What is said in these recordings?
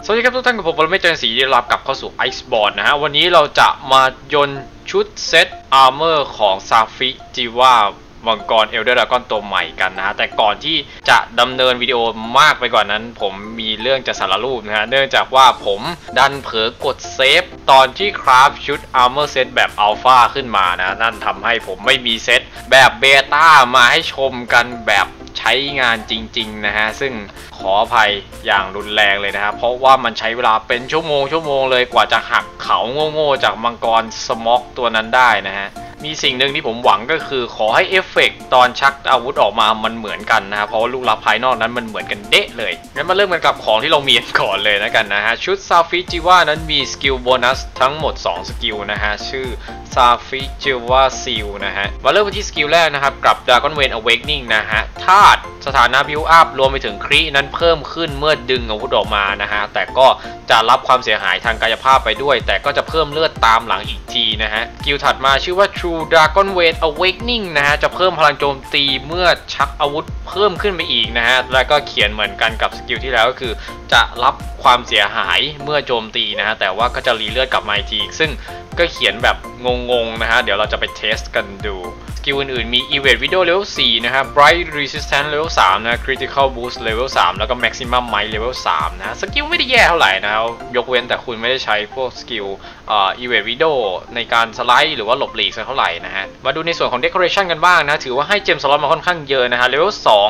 สวัสดีครับทุกท่านกับผมปรเมศ จันทร์ศรีได้รับกลับเข้าสู่ Iceboard นะฮะวันนี้เราจะมายนชุดเซตอาร์เมอร์ของซาฟิจิวามังกรเอลเดอร์ดราก้อนตัวใหม่กันนะฮะแต่ก่อนที่จะดำเนินวิดีโอมากไปกว่านั้นผมมีเรื่องจะสารรูปนะฮะเนื่องจากว่าผมดันเผลอกดเซฟตอนที่คราฟชุดอาร์เมอร์เซตแบบอัลฟาขึ้นมานะนั่นทำให้ผมไม่มีเซตแบบเบต้ามาให้ชมกันแบบใช้งานจริงๆนะฮะซึ่งขออภัยอย่างรุนแรงเลยนะครับเพราะว่ามันใช้เวลาเป็นชั่วโมงเลยกว่าจะหักเขาโง่ๆจากมังกรสม็อกตัวนั้นได้นะฮะมีสิ่งหนึ่งที่ผมหวังก็คือขอให้เอฟเฟกต์ตอนชักอาวุธออกมามันเหมือนกันนะครับเพราะว่าลูกลับภายนอกนั้นมันเหมือนกันเดะเลยงั้นมาเริ่มกันกับของที่เรามีก่อนเลยนะกันนะฮะชุดซาฟิจิวานั้นมีสกิลโบนัสทั้งหมด2สกิลนะฮะชื่อซาฟิจิวาซิลนะฮะมาเริ่มที่สกิลแรกนะครับกับ Dragon Vein Awakening นะฮะธาตุสถานะบิวอัพรวมไปถึงครีนั้นเพิ่มขึ้นเมื่อดึงอาวุธออกมานะฮะแต่ก็จะรับความเสียหายทางกายภาพไปด้วยแต่ก็จะเพิ่มเลือดตามหลังอีกทีนะฮะสกิลถัดมาชื่อว่า True Dragon Vein Awakening นะฮะจะเพิ่มพลังโจมตีเมื่อชักอาวุธเพิ่มขึ้นไปอีกนะฮะแล้วก็เขียนเหมือนกันกับสกิลที่แล้วก็คือจะรับความเสียหายเมื่อโจมตีนะฮะแต่ว่าก็จะรีเลือดกลับมาอีกทีซึ่งก็เขียนแบบงงๆนะฮะเดี๋ยวเราจะไปเทสกันดูสกิลอื่นๆมี Evade Widow Level 4 นะครับ Bright Resistance Level 3 นะ Critical Boost Level 3 แล้วก็ Maximum Might Level 3 นะสกิลไม่ได้แย่เท่าไหร่นะยกเว้นแต่คุณไม่ได้ใช้พวกสกิลEvade Widow ในการสไลด์หรือว่าหลบหลีกสักเท่าไหร่นะฮะมาดูในส่วนของ Decoration กันบ้างนะถือว่าให้เจมสล็อตมาค่อนข้างเยอะนะฮะ Level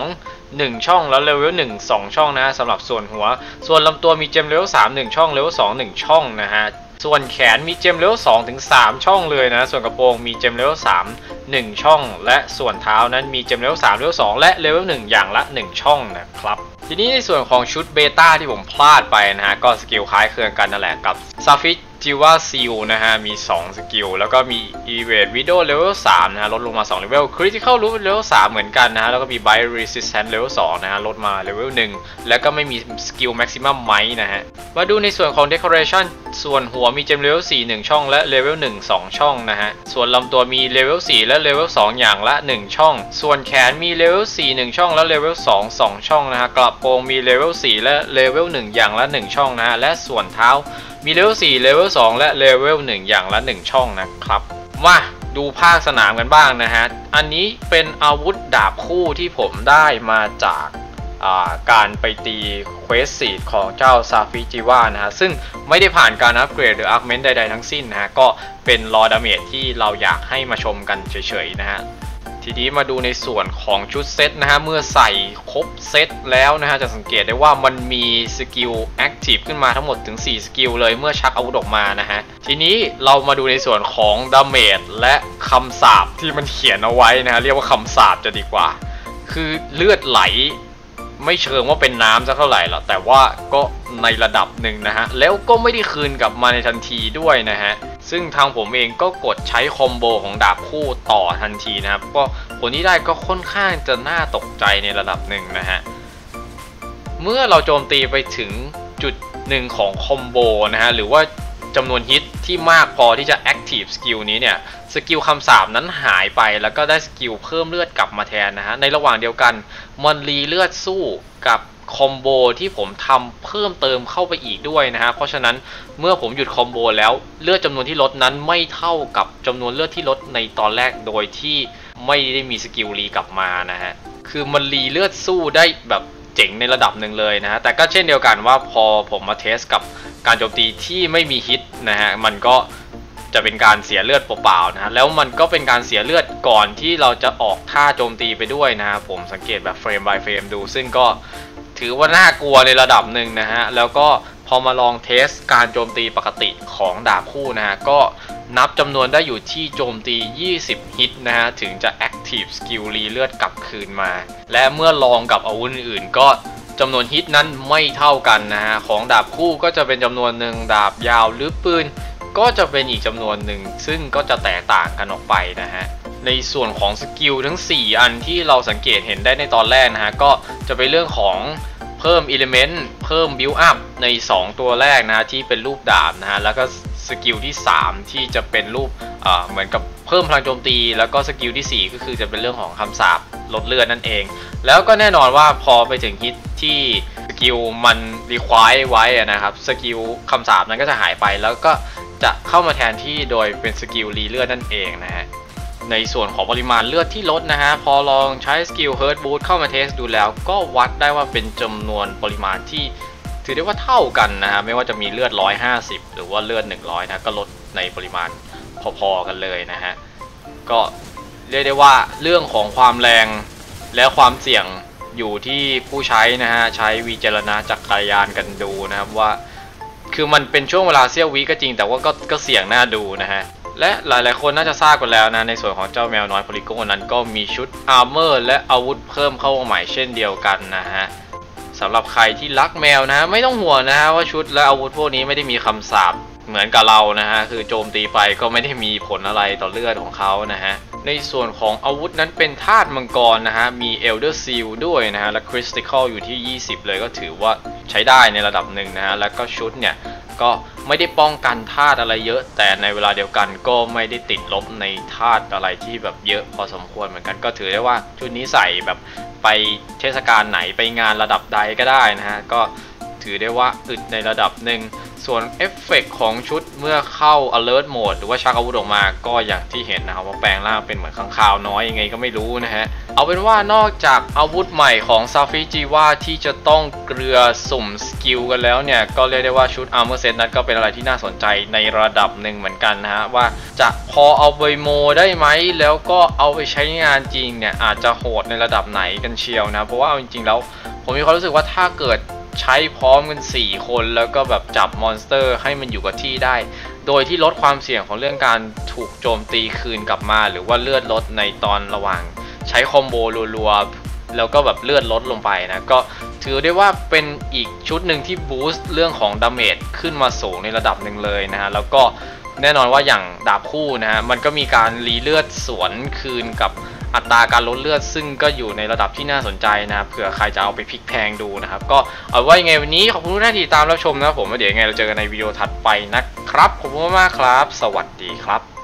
2 1 ช่องแล้ว Level 1 2 ช่องนะสำหรับส่วนหัวส่วนลำตัวมีเจม Level 3 1 ช่อง Level 2 1 ช่องนะฮะส่วนแขนมีเจมเลเวล2ถึง3ช่องเลยนะส่วนกระโปรงมีเจมเลเวล3 1ช่องและส่วนเท้านั้นมีเจมเลเวล3เลเวล2และเลเวล1อย่างละ1ช่องนะครับทีนี้ในส่วนของชุดเบต้าที่ผมพลาดไปนะฮะก็สกิลคล้ายคลึงกันนั่นแหละกับซาฟิจิวาซิลนะฮะมี2สกิลแล้วก็มี Evade Widow Level 3นะฮะลดลงมา2 Level Critical Root Level 3เหมือนกันนะฮะแล้วก็มี Bright Resistance Level 2นะฮะลดมา Level 1แล้วก็ไม่มีสกิล Maximum Might นะฮะมาดูในส่วนของ Decoration ส่วนหัวมี Gem Level 4 1 ช่องและ Level 1 2 ช่องนะฮะส่วนลำตัวมี Level 4 และ Level 2 อย่างละ1ช่องส่วนแขนมี Level 4 1 ช่องและ Level 2 2 ช่องนะฮะกระโปรงมี Level 4 และ Level 1 อย่างละ1ช่องนะฮะและส่วนเท้ามีเลเวล4เลเวล2และเลเวล1อย่างละ1ช่องนะครับมาดูภาคสนามกันบ้างนะฮะอันนี้เป็นอาวุธดาบคู่ที่ผมได้มาจากการไปตีเควสซีดของเจ้าซาฟิจิวานะฮะซึ่งไม่ได้ผ่านการอัปเกรดหรืออัพเมนต์ใดๆทั้งสิ้นนะฮะก็เป็นรอดาเมจที่เราอยากให้มาชมกันเฉยๆนะฮะทีนี้มาดูในส่วนของชุดเซตนะฮะเมื่อใส่ครบเซตแล้วนะฮะจะสังเกตได้ว่ามันมีสกิลแอคทีฟขึ้นมาทั้งหมดถึง4สกิลเลยเมื่อชักอาวุธออกมานะฮะทีนี้เรามาดูในส่วนของดาเมจและคำสาปที่มันเขียนเอาไว้นะฮะเรียกว่าคำสาปจะดีกว่าคือเลือดไหลไม่เชิงว่าเป็นน้ำสักเท่าไหร่หรอกแต่ว่าก็ในระดับหนึ่งนะฮะแล้วก็ไม่ได้คืนกลับมาในทันทีด้วยนะฮะซึ่งทางผมเองก็กดใช้คอมโบของดาบคู่ต่อทันทีนะครับก็ผลที่ได้ก็ค่อนข้างจะน่าตกใจในระดับหนึ่งนะฮะเมื่อเราโจมตีไปถึงจุดหนึ่งของคอมโบนะฮะหรือว่าจำนวนฮิตที่มากพอที่จะแอคทีฟสกิลนี้เนี่ยสกิลคำสาปนั้นหายไปแล้วก็ได้สกิลเพิ่มเลือดกลับมาแทนนะฮะในระหว่างเดียวกันมันรีเลือดสู้กับคอมโบที่ผมทำเพิ่มเติมเข้าไปอีกด้วยนะฮะเพราะฉะนั้นเมื่อผมหยุดคอมโบแล้วเลือดจำนวนที่ลดนั้นไม่เท่ากับจำนวนเลือดที่ลดในตอนแรกโดยที่ไม่ได้มีสกิลรีกลับมานะฮะคือมันรีเลือดสู้ได้แบบเจ๋งในระดับหนึ่งเลยนะฮะแต่ก็เช่นเดียวกันว่าพอผมมาเทสกับการโจมตีที่ไม่มีฮิตนะฮะมันก็จะเป็นการเสียเลือดเปล่าๆนะฮะแล้วมันก็เป็นการเสียเลือดก่อนที่เราจะออกท่าโจมตีไปด้วยนะฮะผมสังเกตแบบเฟรม by เฟรมดูซึ่งก็ถือว่าน่ากลัวในระดับหนึ่งนะฮะแล้วก็พอมาลองเทสการโจมตีปกติของดาบคู่นะฮะก็นับจำนวนได้อยู่ที่โจมตี20ฮิตนะฮะถึงจะ Active Skill รีเลือดกลับคืนมาและเมื่อลองกับอาวุธอื่นๆก็จำนวนฮิตนั้นไม่เท่ากันนะฮะของดาบคู่ก็จะเป็นจำนวนหนึ่งดาบยาวหรือปืนก็จะเป็นอีกจำนวนหนึ่งซึ่งก็จะแตกต่างกันออกไปนะฮะในส่วนของสกิลทั้ง4อันที่เราสังเกตเห็นได้ในตอนแรกนะฮะก็จะเป็นเรื่องของเพิ่มอิเลเมนต์เพิ่มบิลด์อัพใน2ตัวแรกนะที่เป็นรูปดาบนะฮะแล้วก็สกิลที่3ที่จะเป็นรูปเหมือนกับเพิ่มพลังโจมตีแล้วก็สกิลที่4ก็คือจะเป็นเรื่องของคำสาปลดเลือดนั่นเองแล้วก็แน่นอนว่าพอไปถึงฮิตที่สกิลมันรีควายไว้นะครับสกิลคำสาปนั้นก็จะหายไปแล้วก็จะเข้ามาแทนที่โดยเป็นสกิลรีเลือดนั่นเองนะฮะในส่วนของปริมาณเลือดที่ลดนะฮะพอลองใช้สกิล Hurt Boost เข้ามาเทสดูแล้วก็วัดได้ว่าเป็นจำนวนปริมาณที่ถือได้ว่าเท่ากันนะฮะไม่ว่าจะมีเลือด150หรือว่าเลือด100นะก็ลดในปริมาณพอๆกันเลยนะฮะก็เรียกได้ว่าเรื่องของความแรงและความเสี่ยงอยู่ที่ผู้ใช้นะฮะใช้วิจารณจักรยานกันดูนะครับว่าคือมันเป็นช่วงเวลาเสี้ยววิก็จริงแต่ว่าก็เสี่ยงน่าดูนะฮะและหลายๆคนน่าจะทราบกันแล้วนะในส่วนของเจ้าแมวน้อยโพลิโกนั้นก็มีชุดอาร์เมอร์และอาวุธเพิ่มเข้ามาใหม่เช่นเดียวกันนะฮะสำหรับใครที่รักแมวนะไม่ต้องห่วงนะฮะว่าชุดและอาวุธพวกนี้ไม่ได้มีคำสาปเหมือนกับเรานะฮะคือโจมตีไปก็ไม่ได้มีผลอะไรต่อเลือดของเขานะฮะในส่วนของอาวุธนั้นเป็นธาตุมังกรนะฮะมี Elder Seal ด้วยนะฮะและ Critical อยู่ที่20เลยก็ถือว่าใช้ได้ในระดับหนึ่งนะฮะแล้วก็ชุดเนี่ยก็ไม่ได้ป้องกันธาตุอะไรเยอะแต่ในเวลาเดียวกันก็ไม่ได้ติดลบในธาตุอะไรที่แบบเยอะพอสมควรเหมือนกันก็ถือได้ว่าชุดนี้ใส่แบบไปเทศกาลไหนไปงานระดับใดก็ได้นะฮะก็ถือได้ว่าอึดในระดับหนึ่งส่วนเอฟเฟกของชุดเมื่อเข้า alert mode หรือว่าชักอาวุธออกมาก็อย่างที่เห็นนะครับว่าแปลงร่างเป็นเหมือนข้างคาวน้อยยังไงก็ไม่รู้นะฮะเอาเป็นว่านอกจากอาวุธใหม่ของซาฟิจิวาที่จะต้องเกลือสุ่มสกิลกันแล้วเนี่ยก็เรียกได้ว่าชุด armor set นั้นก็เป็นอะไรที่น่าสนใจในระดับหนึ่งเหมือนกันนะฮะว่าจะพอเอาไปโมได้ไหมแล้วก็เอาไปใช้งานจริงเนี่ยอาจจะโหดในระดับไหนกันเชียวนะเพราะว่าจริงๆแล้วผมมีความรู้สึกว่าถ้าเกิดใช้พร้อมกัน4คนแล้วก็แบบจับมอนสเตอร์ให้มันอยู่กับที่ได้โดยที่ลดความเสี่ยงของเรื่องการถูกโจมตีคืนกลับมาหรือว่าเลือดลดในตอนระหว่างใช้คอมโบรัวๆแล้วก็แบบเลือดลดลงไปนะก็ถือได้ว่าเป็นอีกชุดหนึ่งที่บูสต์เรื่องของดาเมจขึ้นมาสูงในระดับหนึ่งเลยนะฮะแล้วก็แน่นอนว่าอย่างดาบคู่นะฮะมันก็มีการรีเลือดสวนคืนกับอัตราการลดเลือดซึ่งก็อยู่ในระดับที่น่าสนใจนะเผื่อใครจะเอาไปพลิกแพงดูนะครับก็เอาไว้ยังไงวันนี้ขอบคุณทุกท่านที่ตามรับชมนะผมเดี๋ยวยังไงเราเจอกันในวิดีโอถัดไปนะครับขอบคุณมากๆครับสวัสดีครับ